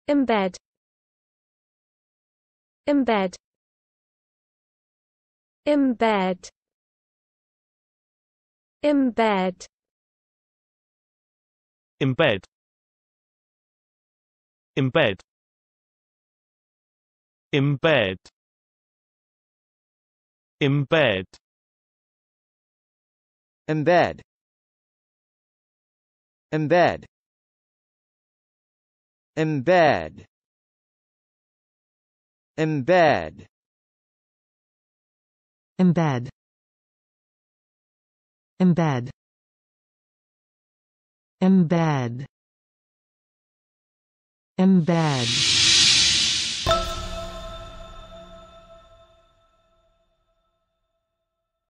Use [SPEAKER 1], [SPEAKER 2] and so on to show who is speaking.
[SPEAKER 1] Embed. Embed. Embed. Embed.
[SPEAKER 2] Embed. Embed. Embed. Embed.
[SPEAKER 3] Embed. Embed. Embed. Embed.
[SPEAKER 4] Embed. Embed. Embed. Embed.